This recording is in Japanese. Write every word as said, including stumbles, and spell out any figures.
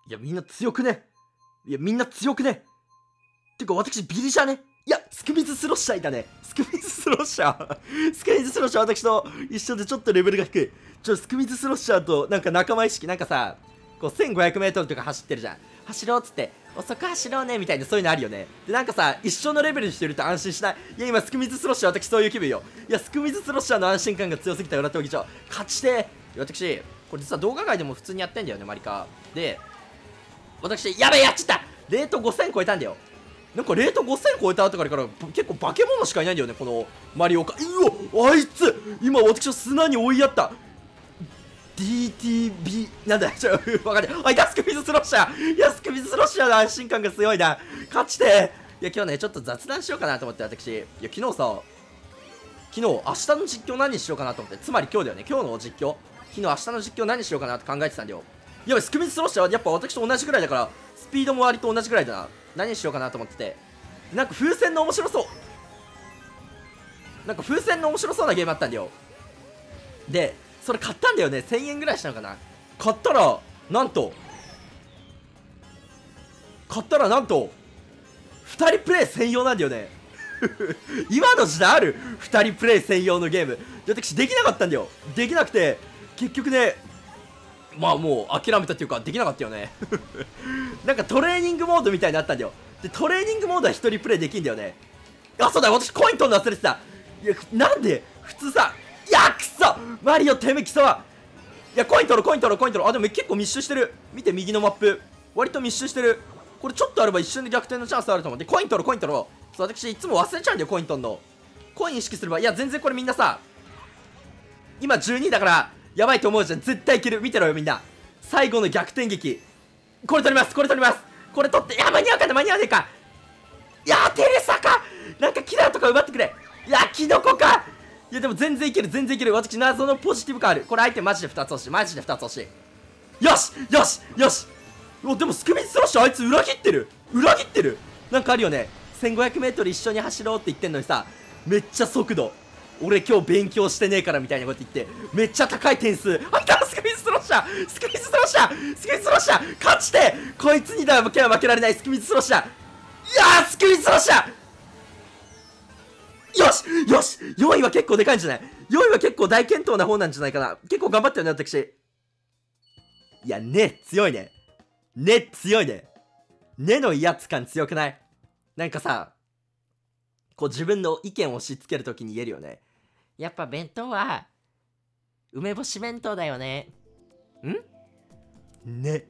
いやみんな強くね。いやみんな強くね。てか私ビリじゃね。いやスクミズスロッシャーいたね。スクミズスロッシャースクミズスロッシャー私と一緒でちょっとレベルが低い。ちょスクミズスロッシャーとなんか仲間意識、なんかさこう せんごひゃくメートル とか走ってるじゃん。走ろうっつって遅く走ろうねみたいな、そういうのあるよね。でなんかさ一緒のレベルにしてると安心しない？いや今スクミズスロッシャー、私そういう気分よ。いやスクミズスロッシャーの安心感が強すぎた裏闘技場勝ちてー。私これ実は動画外でも普通にやってんだよね、マリカで。私やべえやっちゃった。レートごせん超えたんだよ。なんかレートごせん超えたあたりから結構化け物しかいないんだよね、このマリオカ。うわあいつ今私を砂に追いやった。 ディーティービー なんだちょわかんない。あいたスクミズスロッシャー。いやスクミズスロッシャーの安心感が強いな。勝ちて。いや今日ねちょっと雑談しようかなと思って、私いや昨日さ昨日明日の実況何しようかなと思って、つまり今日だよね、今日の実況。昨日明日の実況何しようかなって考えてたんだよ。やばいスクミズスロッシャーはやっぱ私と同じぐらいだからスピードも割と同じぐらいだな。何しようかなと思ってて、なんか風船の面白そうなんか風船の面白そうなゲームあったんだよ。でそれ買ったんだよね。せんえんぐらいしたのかな。買ったらなんと買ったらなんとふたりプレイ専用なんだよね今の時代あるふたりプレイ専用のゲーム。で私できなかったんだよ。できなくて結局ね、まあもう諦めたっていうかできなかったよねなんかトレーニングモードみたいになったんだよ。でトレーニングモードはひとりプレイできんだよね。あそうだ私コイン取るの忘れてた。いやなんで普通さ、いやくそマリオてめえ貴様。いやコイン取ろうコイン取ろうコイン取ろう。あでも結構密集してる。見て右のマップ割と密集してる。これちょっとあれば一瞬で逆転のチャンスあると思って、コイン取ろうコイン取ろう。そう私いつも忘れちゃうんだよコイン取んの。コイン意識すれば、いや全然これみんなさ今じゅうにいだからやばいと思うじゃん。絶対いける。見てろよみんな。最後の逆転劇これ取りますこれ取りますこれ取って、いや間に合うかな間に合わねえか。いやテレサかなんかキラーとか奪ってくれ。いやキノコか。いやでも全然いける全然いける。私謎のポジティブ感ある。これ相手マジでふたつ欲しいマジでふたつ欲しい。よしよしよし。おでもスクミズスロッシュあいつ裏切ってる裏切ってる。なんかあるよね、 せんごひゃくメートル 一緒に走ろうって言ってんのにさ、めっちゃ速度俺今日勉強してねえからみたいなこと言ってめっちゃ高い点数。あんたスクミズスロッシャースクミズスロッシャースクミズスロッシャー勝ちてこいつにだ負けは負けられない。スクミズスロッシャー、いやースクミズスロッシャーよしよしよんいは結構でかいんじゃない？ よん 位は結構大健闘な方なんじゃないかな。結構頑張ったよね私。いやね強いねね強いねねの威圧感強くない？なんかさこう自分の意見を押し付けるときに言えるよね。やっぱ弁当は梅干し弁当だよね。んね